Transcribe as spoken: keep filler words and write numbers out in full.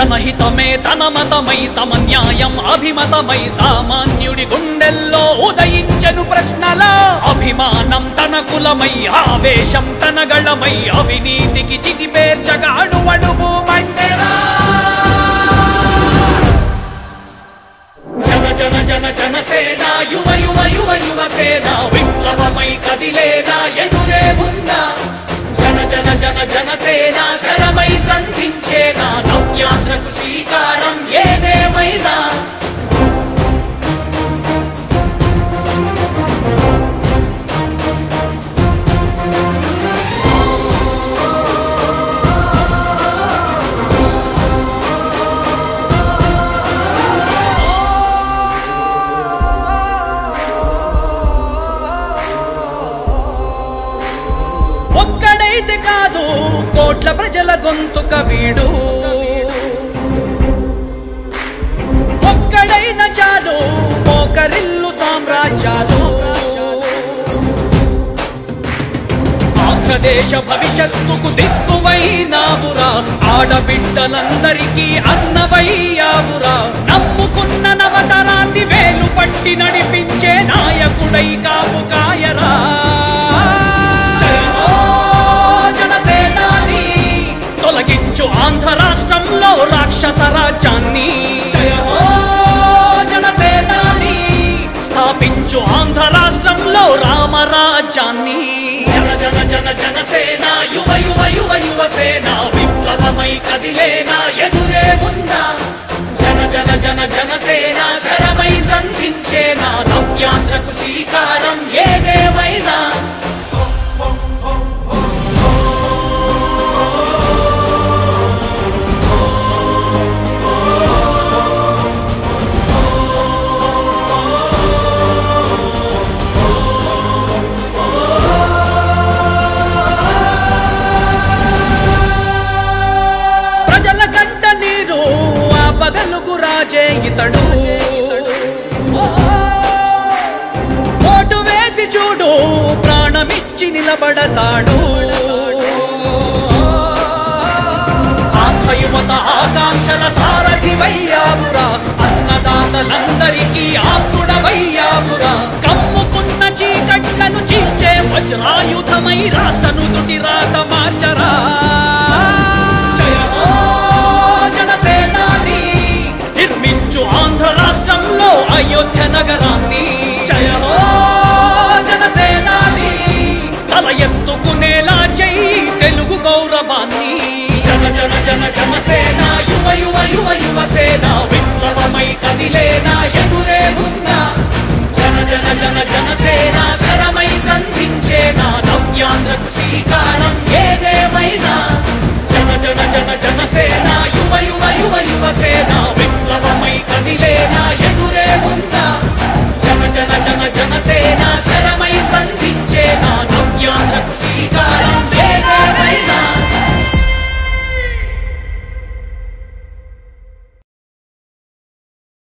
జనహితమే తన మతమై సమన్యాయం అభిమతమై సామాన్యుడి గుండెల్లో ఉదయించెను ప్రశ్నల అభిమానం తన కులమై ఆవేశం తన గళమై అవినీతికి చితిపేర్చగా అడువడుగు మండెరా జన జన జన జనసేన యువ యువ యువ యువసేన విప్లవమై కదిలేనా ఎదురే ఉందా జన జన జన జనసేన శరమై సంధించేనా నవ్యాంధ్రకు శ్రీకారం ఏదేమైనా ఒక్కడైతే కాదు కోట్ల ప్రజల గొంతుక వీడు ఒక్కడైన చాలు మోకరిల్లు సామ్రాజ్యాలు ఆంధ్రదేశ భవిష్యత్తుకు దిక్కువైనావురా ఆడబిడ్డలందరికీ అన్నవయ్యావురా నమ్ముకున్న నవతరాన్ని వేలు పట్టి నడిపించే నాయకుడై కాపు కాయరా తొలగించు ఆంధ్ర రాష్ట్రంలో రాక్షస రాజ్యాన్ని జయ హో జనసేనాని స్థాపించు ఆంధ్ర రాష్ట్రంలో రామరాజ్యాన్ని జన జన జన జనసేన యువ యువ యువ యువసేన విప్లవమై కదిలేనా ఎదురే ఉందా జన జన జన జనసేన శరమై సంధించేనా నవ్యాంధ్రకు శ్రీకారం ఏదేమైనా ఇతడు ఓటు వేసి చూడు ప్రాణమిచ్చి నిలబడతాడు ఆంధ్ర యువత ఆకాంక్షల సారథివయ్యావురా అన్నదాతలందరికీ ఆత్ముడవయ్యావురా కమ్ముకున్న చీకట్లను చీల్చే వజ్రాయుధమై రాష్ట్రను దుటి రాత మార్చరా నిర్మించు ఆంధ్ర రాష్ట్రంలో అయోధ్య నగరాన్ని జయ హో జనసేనాని తల ఎత్తుకునేలా చెయ్యి తెలుగు గౌరవాన్ని జన జన జన జనసేన యువ యువ యువ యువసేన విప్లవమై కదిలేనా ఎదురే ఉందా జన జన జన జనసేన శరమై సంధించేనా నవ్యాంధ్రకు శ్రీకారం ఏదేమైనా జన జన జన జనసేన యువ యువ యువ యువసేన విప్లవమై కదిలేనా ఎదురే ఉందా జన జన జన జనసేన శరమై సంధించేనా నవ్యాంధ్రకు శ్రీకారం